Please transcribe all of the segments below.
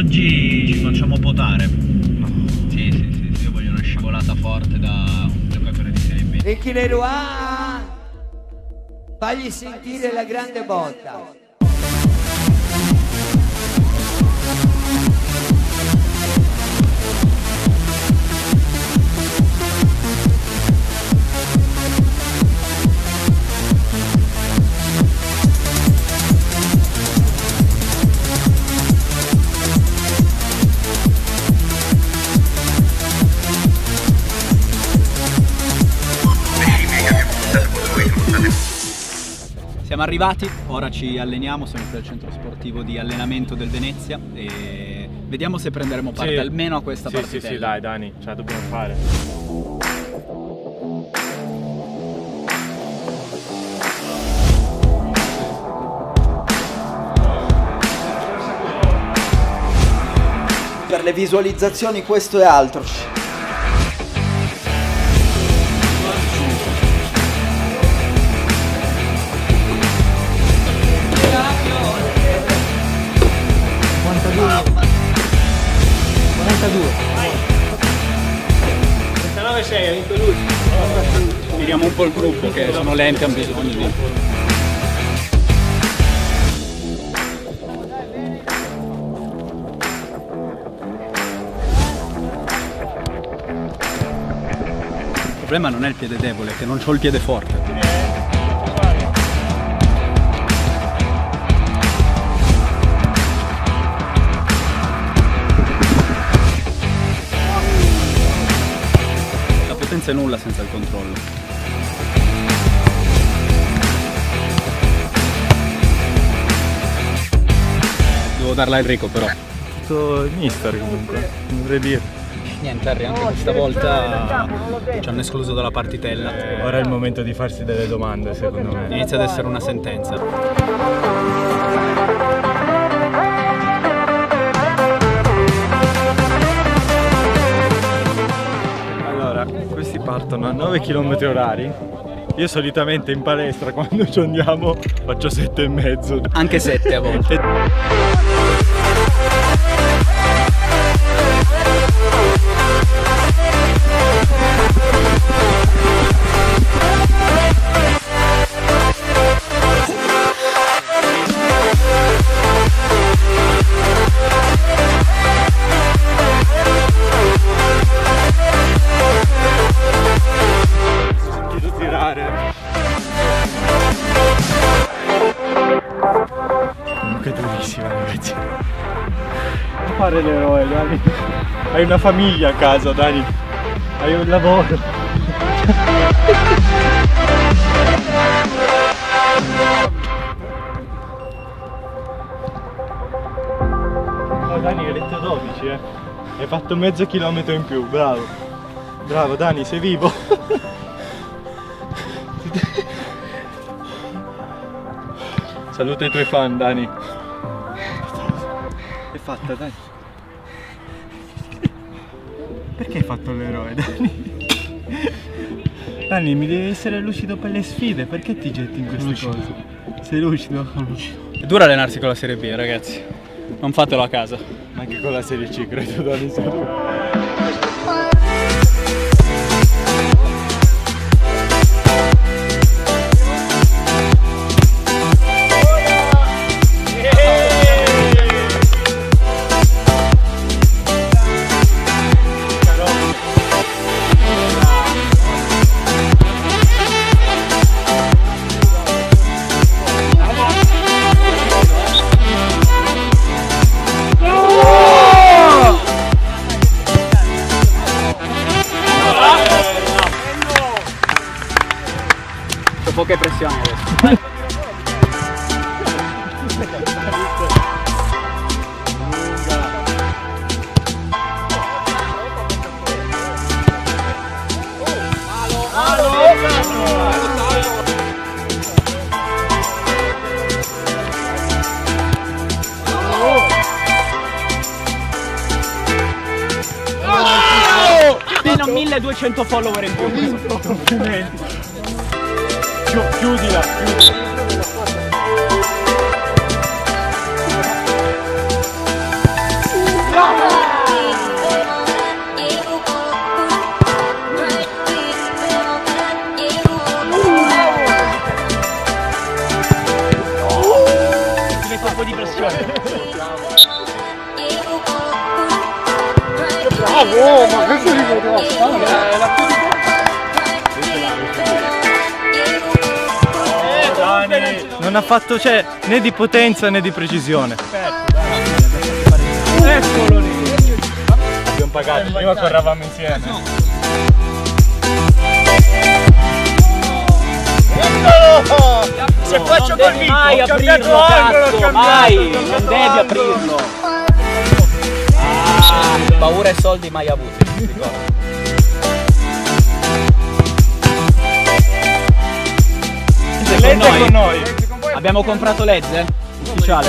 Oggi ci facciamo potare. No. Sì, io voglio una scivolata forte da un giocatore di Serie B. Ricky Leroy, fagli sentire la grande botta. Siamo arrivati, ora ci alleniamo, siamo qui al centro sportivo di allenamento del Venezia e vediamo se prenderemo parte almeno a questa partita. Sì, dai Dani, ce la dobbiamo fare. Per le visualizzazioni questo è altro. Tiriamo un po' il gruppo che sono lenti, hanno bisogno di... Il problema non è il piede debole, è che non c'ho il piede forte. Senza nulla senza il controllo. Devo darla a Enrico però. Tutto il mister comunque, non dovrei dire. Niente Harry, anche questa volta ci hanno escluso dalla partitella. Ora è il momento di farsi delle domande secondo me. Inizia ad essere una sentenza. Questi partono a 9 km/h. Io solitamente in palestra quando ci andiamo faccio 7,5. Anche 7 a volte. Comunque è durissima ragazzi. Non fare l'eroe Dani. Hai una famiglia a casa Dani. Hai un lavoro. Oh Dani, hai letto 12 Hai fatto mezzo chilometro in più, bravo. Bravo Dani, sei vivo. Saluta i tuoi fan, Dani. È fatta, dai. Perché hai fatto l'eroe, Dani? Dani, mi devi essere lucido per le sfide, perché ti getti in queste cose? Sei lucido? È duro allenarsi con la Serie B, ragazzi. Non fatelo a casa. Ma anche con la Serie C, credo, Dani. Poche pressioni adesso. Fino a 1200 follower in più. Complimenti. Chiudila, chiudila. Bravo, ma questo è non ha fatto né di potenza né di precisione. Eccolo lì. Abbiamo pagato, prima corravamo insieme. Eccolo! Se faccio col vivo, mai aprirlo, cazzo, mai! Non devi aprirlo! Paura e soldi mai avuti, ricordo. Lezze con noi. Abbiamo comprato Lezze, ufficiale.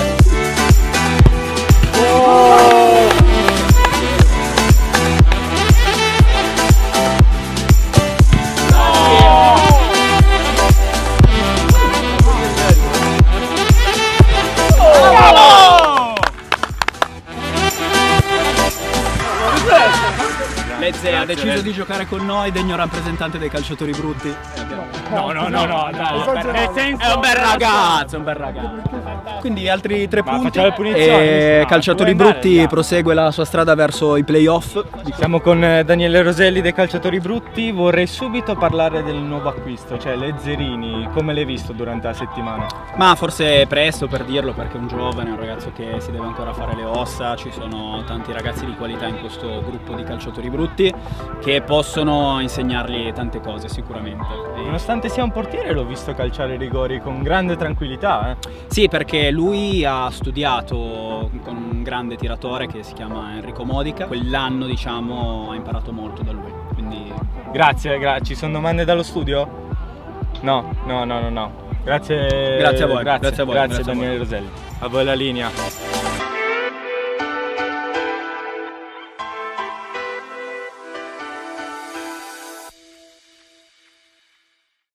Lezze ha deciso di giocare con noi, degno rappresentante dei calciatori brutti. No, dai. È un bel ragazzo, Quindi altri 3 punti. facciamo le punizioni. E calciatori brutti prosegue la sua strada verso i playoff. Siamo con Daniele Roselli dei Calciatori Brutti. Vorrei subito parlare del nuovo acquisto, cioè Lezzerini. Come l'hai visto durante la settimana? Ma forse è presto per dirlo, perché è un giovane, un ragazzo che si deve ancora fare le ossa. Ci sono tanti ragazzi di qualità in questo gruppo di calciatori brutti che possono insegnargli tante cose sicuramente. Nonostante sia un portiere, l'ho visto calciare i rigori con grande tranquillità. Sì, perché lui ha studiato con un grande tiratore che si chiama Enrico Modica. Quell'anno, diciamo, ha imparato molto da lui. Quindi... Grazie. Ci sono domande dallo studio? No. Grazie. Grazie a voi. Grazie Daniele Roselli. A voi la linea.